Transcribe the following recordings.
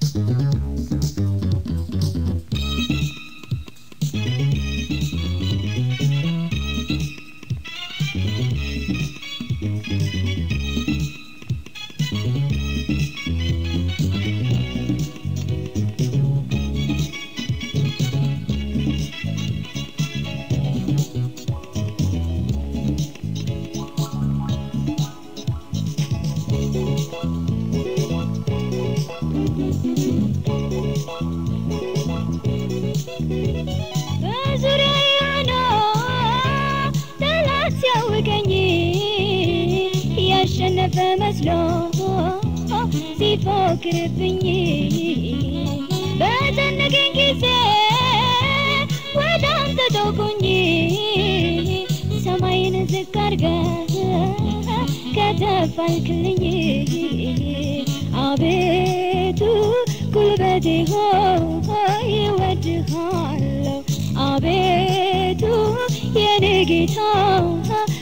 فمسلو سيفكر فيني بتنقين كيسه ودام تدوكني سماين ذكرك كتفلكني عبيتو قلبتي هو يودهالو عبيتو ينقيتو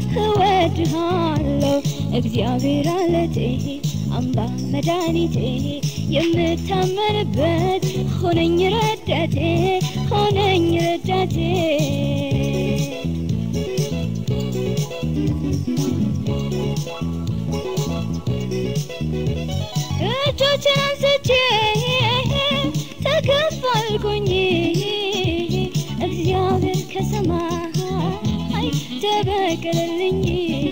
ودهالو እግዚአብሔር አለቴ አምባ መድኃኒቴ የምታመንበት ሆነኝ ረዳቴ እጆቼን አንስቼ ተከፋልኩኝ እግዚአብሔር ከሰማይ ተበቀለልኝ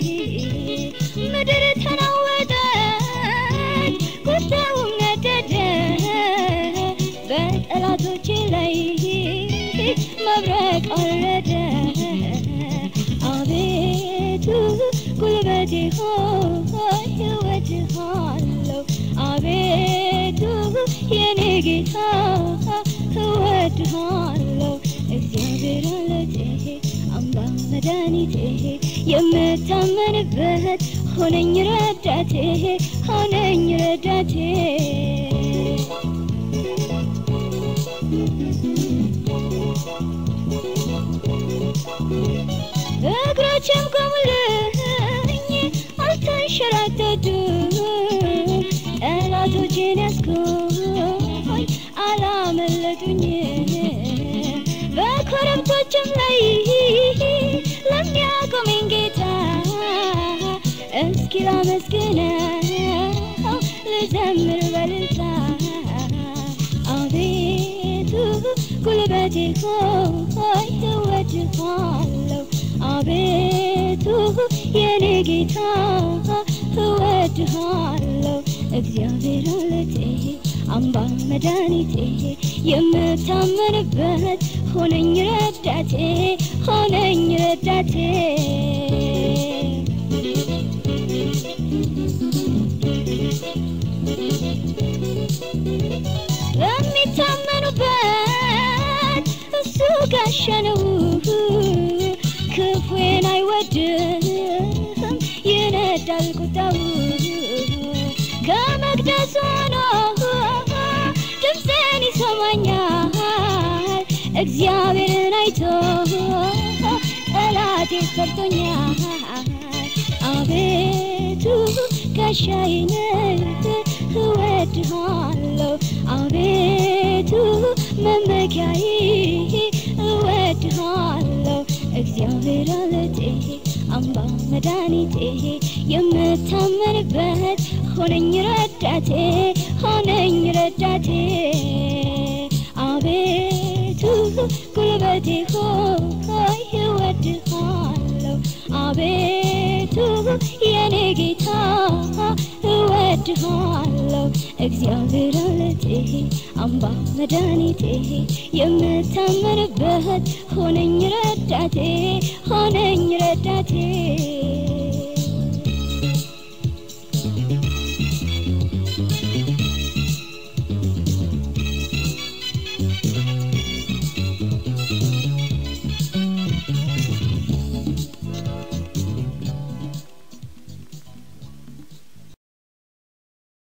ምድር ተናወጠች ቁጣውም ነደደ በጠላቶቼ ላይ መብረቅ ወረደ አቤቱ ጉልበቴ ሆይ እወድሃለሁ አቤቱ የኔ ጌታ እወድሃለሁ እግዚአብሔር አለቴ አምባ መድኃኒቴ የምታመንበት ሆነኝ ረዳቴ እግሮቼም ቆሙልኝ አልተንሸራተቱም ጠላቶቼን ያስኩኝ አላመለጡኝ በኮረብቶችም ላይ ለሚያቆመኝ ጌታ እስኪ ላመስግነው ልዘምር በልልታ አቤቱ ጉልበቴ ሆይ እወድሃለሁ አቤቱ የኔ ጌታ እወድሃለሁ እግዚአብሔር አለቴ አምባ መድኃኒቴ የምታመንበት ሆነኝ ረዳቴ ለሚታመኑበት እሱ ጋሻ ነው ክፉን አይወድም ይነዳል ቁጣው ከመቅደሱ ሆኖ ድምፄን ይሰማኛል እግዚአብሔርን አይቶ ጠላቴ ፈርቶኛል አቤቱ ጋሻዬ እወድሃለሁ አቤቱ መመኪያዬ እወድሃለሁ እግዚአብሔር አለቴ አምባ መድኃኒቴ የምታመንበት ሆነኝ ረዳቴ አቤቱ ጉልበቴ ሆይ እወድሃለሁ አቤቱ የኔ ጌታ እወድሃለሁ እግዚአብሔር አለቴ አምባ መድኃኒቴ የምታመንበት ሆነኝ ረዳቴ